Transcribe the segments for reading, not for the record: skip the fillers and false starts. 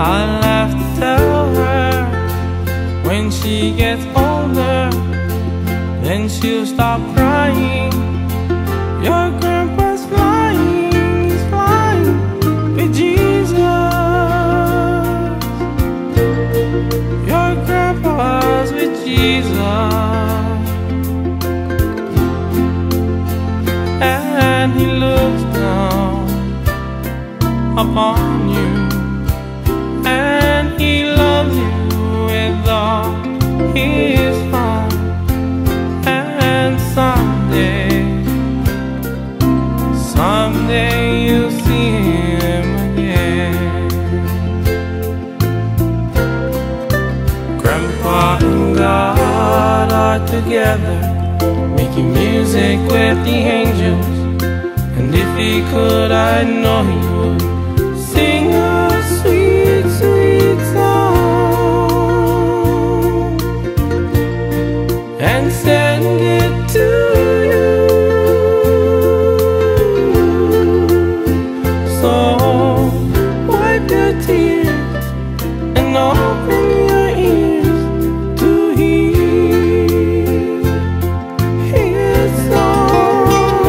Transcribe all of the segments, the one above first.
I'll have to tell her when she gets older, then she'll stop crying. Your grandpa's flying, he's flying with Jesus. Your grandpa's with Jesus. And he looks down upon you, and he loves you with all his heart. And someday you'll see him again. Grandpa and God are together, making music with the angels. And if he could, I know he would sing a sweet, sweet song and send it to you. So wipe your tears and open your ears to hear his song.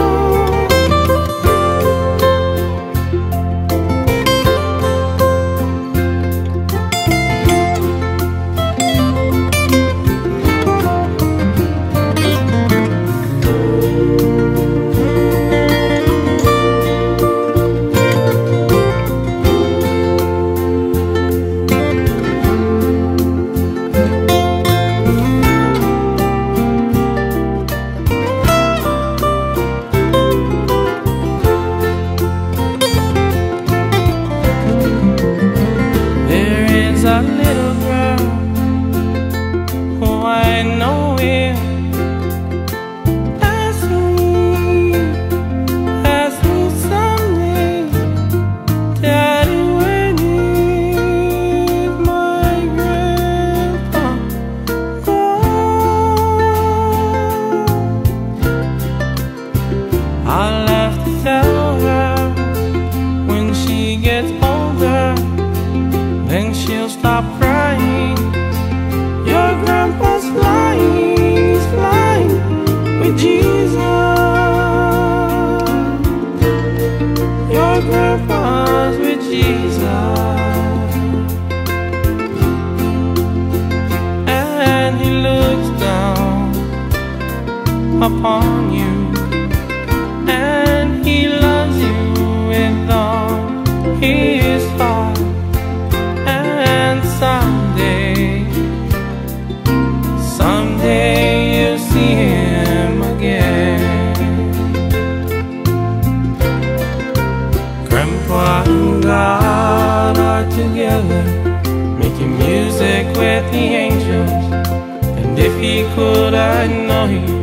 A little girl who I know will ask me someday, Daddy, when is my grandpa gone? I'll have to tell her when she gets older, then she'll stop crying. Your grandpa's flying, he's flying with Jesus. Your grandpa's with Jesus. And he looks down upon you, and he loves you with all his heart. Someday you'll see him again. Grandpa and God are together, making music with the angels. And if he could, I know he